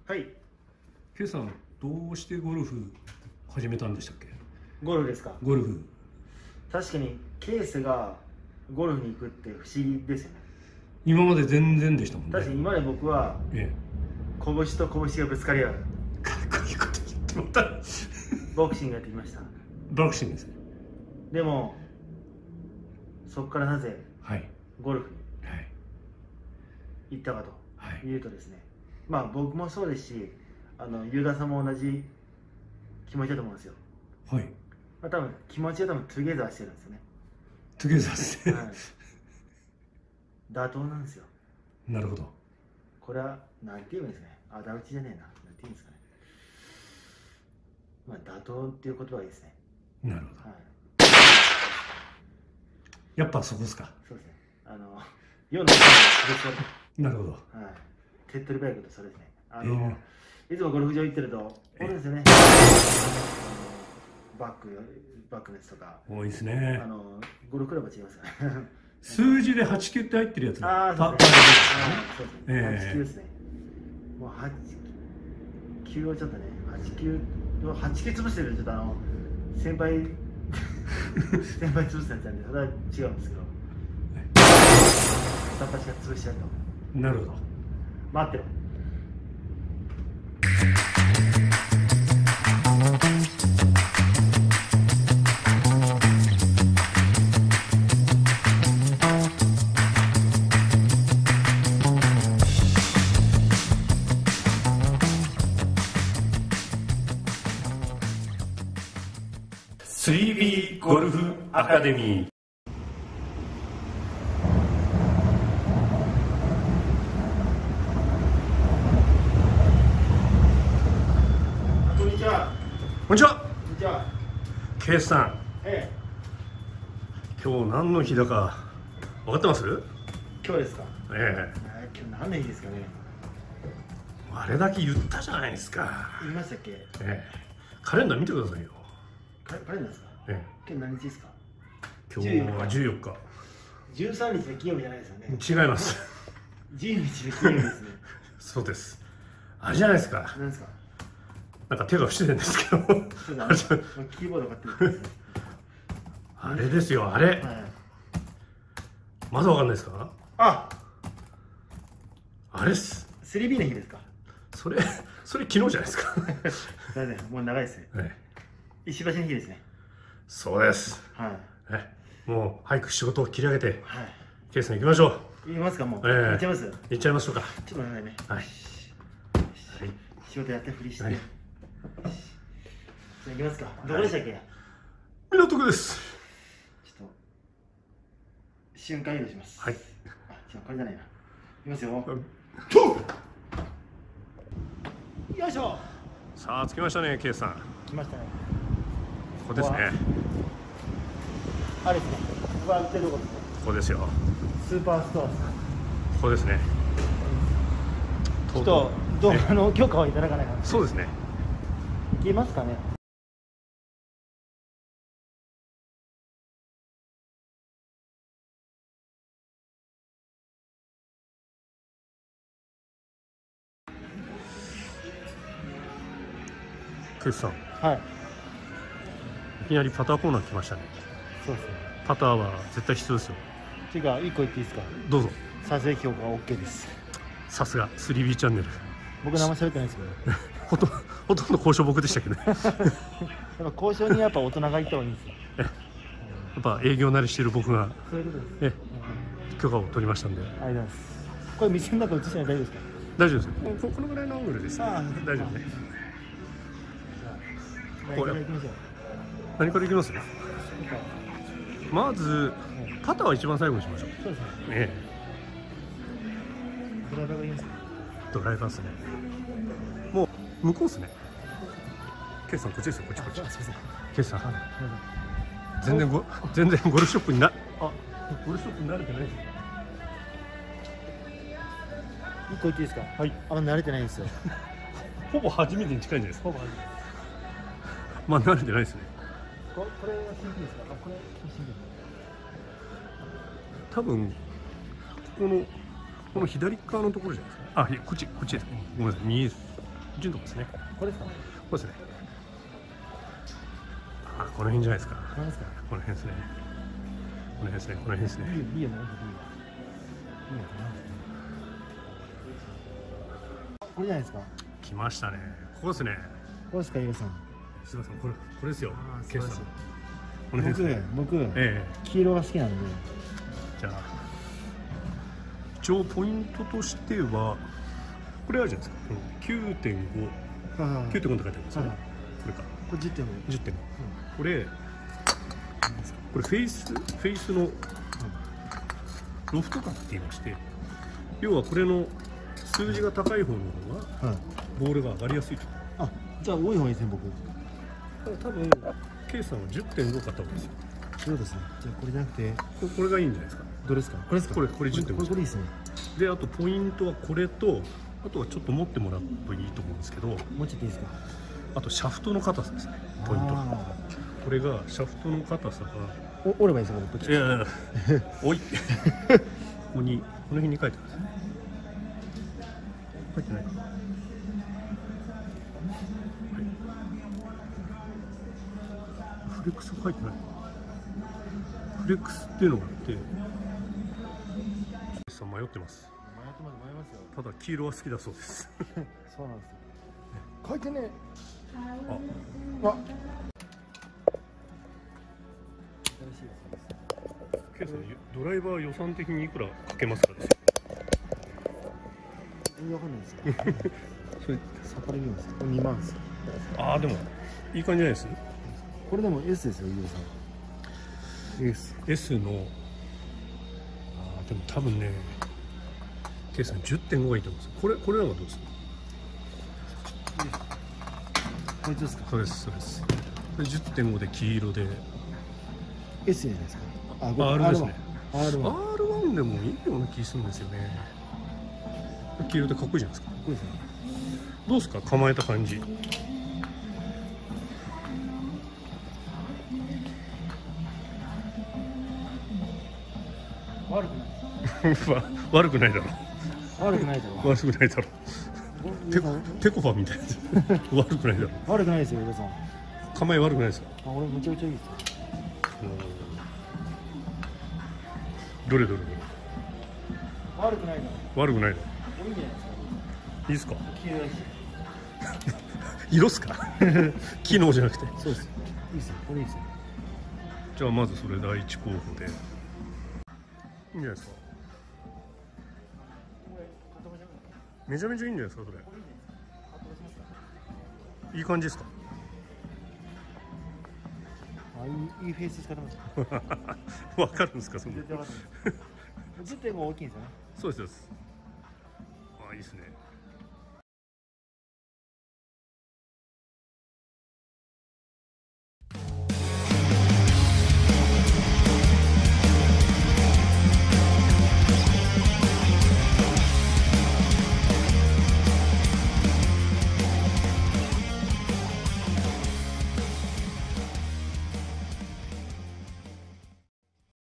はい。 ケイさん、どうしてゴルフ始めたんでしたっけ？ ゴルフですか？ ゴルフ。 確かにケースがゴルフに行くって不思議ですよね。 今まで全然でしたもんね。 確かに今まで僕は、拳と拳がぶつかり合う。 かっこいいこと言ってもらった。 ボクシングやってきました。 ボクシングですね。 でも、そこからなぜゴルフに行ったかというとですね、まあ僕もそうですし、ユダさんも同じ気持ちだと思うんですよ。 はい。 まあ多分気持ちはトゥゲザーしてるんですよね。 トゥゲザーして。 妥当なんですよ。 なるほど。 これはなんて言うんですかね。あだ討ちじゃねえな。なんて言うんですかね。まあ妥当っていう言葉がいいですね。 なるほど。やっぱそこですか。 そうですね。世の中のなるほど。 手っ取り早いことそれですね。いつもゴルフ場行ってると多いですよね。バックのやつとか多いですね。 ゴルフクラブは違いますからね。 数字で8、9って入ってるやつがそうですね。8、9ですね。もう8、9をちょっとね、8、9潰してるちょっと先輩潰したやつなんで、それは違うんですけど、片っ端が潰しちゃうと。 なるほど。 待ってろ。 3B ゴルフアカデミー。 こんにちは。 こんにちは。 こんにちは。 ケイさん、今日何の日だか分かってます？ 今日ですか？ 今日何の日ですかね？ あれだけ言ったじゃないですか。 言いましたっけ？ カレンダー見てくださいよ。 カレンダーですか？今日何日ですか？ 今日は14日。 13日で金曜日じゃないですよね。 違います。 15日で金曜日ですね。 そうです。あれじゃないですか。 何ですか？ なんか手が不自然ですけど。 キーボード買ってる。 あれですよ、あれ。まだわかんないですか？あれっす。 3B の日ですか？ それ昨日じゃないですか。 もう長いですね。石橋の日ですね。 そうです。もう早く仕事を切り上げて、ケイさん行きましょう。 行きますか？もう行っちゃいます。 行っちゃいましょうか。 ちょっと待ってね。仕事やってふりして。じゃあ行きますか。どこでしたっけ？ 港区です。 ちょっと瞬間移動します。 はい。 じゃあこれじゃないな。行きますよ。よいしょ。 さあ着きましたね、ケイさん。 来ましたね。 ここですね。 あれですね。ここは売ってるとこですね。 ここですよ。 スーパーストアです。 ここですね。 ちょっと動画の許可をいただかないかな。 そうですね。 行けますかね。 ケイさん。 はいきなりパターコーナー来ましたね。 そうですね。 パターは絶対必要ですよ。 ていうか1個言っていいですか？ どうぞ。 撮影評価は OK です。 さすが 3B チャンネル。 僕何も喋ってないですけどほとんど交渉僕でしたけどね。 やっぱ交渉にやっぱ大人がいた方がいいんですよ。 やっぱ営業慣れしている僕がそういうことです。 許可を取りましたんで。 ありがとうございます。これ店の中映してない大丈夫ですか？ 大丈夫ですよ。このぐらいのアングルです。大丈夫ね。 これ行きましょう。 何からいきます？まずパターは一番最後にしましょう。 そうですね。ドライバーがいいんですか？ ドライバーですね。もう向こうですね。ケイさんこっちですよ。こっち。ケイさん。全然ゴルフショップにゴルフショップに慣れてないです。 一個言っていいですか？はい。慣れてないんですよ。 ほぼ初めてに近いんじゃないですか。まあ慣れてないですね。 これは新品ですか？これ新品。 多分この左側のところじゃないですか。こっちです。ごめんなさい。右です。 順とこですね。 これですか？ こうですね。あ、この辺じゃないですか。 何ですか？ この辺ですね。この辺ですね。この辺ですね。 B やな、B やな。これじゃないですか？ 来ましたね。ここですね。 これですか、ゆうさん。 すみません、これですよ。 あー、素晴ケースさんらしい。 この辺ですね。 僕、 え黄色が好きなんで。 じゃあ一応ポイントとしてはこれあるじゃないですか。9.5 はいはいはい。 9.5って書いてありますよね。 はいこれかこれ10.5。 10.5。これフェイスのロフト感って言いまして、要はこれの数字が高い方の方がはい。 ボールが上がりやすいと。 あ、じゃあ多い方がいいですね、僕。 多分ケイさんは 10.5 買った方がいいですよ。 そうですね。じゃあこれじゃなくて、 これがいいんじゃないですか。 どれですか？これですか？ これ10.5 これいいですね。 で、あとポイントはこれと、あとはちょっと持ってもらうといいと思うんですけど、 もうちょっといいですか？ あとシャフトの硬さですね。ポイント。 あこれがシャフトの硬さが、 ー折ればいいですか？これいやいやいやおいここにこの辺に書いてます。書いてないかな。はい、フレックス書いてない。フレックスっていうのがあってさん迷ってます。 迷いますよ。 ただ黄色は好きだそうです。 そうなんですよ。書いてね。 あ、 あ。新しいやつです。 ケイさんドライバー予算的にいくらかけますかですよ。 わかんないですよ。 それサパレビューです。これ2万です。 ああ、でもいい感じじゃないです。 これでも S ですよ、ゆうさん。S。 S のでも多分ね、ケイさん 10.5 がいいと思うんですよ。これなんかどうですか？ こいつですか？ そうです、そうです。これ 10.5 で黄色で S じゃないですか。 R ですね。 R1。 R1 でもいいような気するんですよね。黄色でかっこいいじゃないですか。 これですね。 どうですか、構えた感じ。 悪くない。 悪くないだろ。 悪くないだろ。 悪くないだろ。ペコパみたいな。悪くないだろ。 悪くないですよ、ゆうさん。 構え悪くないですか？ 俺めちゃくちゃいいですよ。 どれ。 悪くないだろ。 悪くないだろ。 いいんじゃないですか。 いいですか？ 黄色いし。 色っすか？機能じゃなくて。 そうです。いいですよ。これいいですよ。 じゃあまずそれ第一候補で。いいんじゃないですか。めちゃめちゃいいんじゃないですか、それ。いい感じですか？ あ、いいフェイス使ってます。 わかるんですか、その。 絶対わかんない。10.5大きいんですよね。 そうです。あ、いいですね。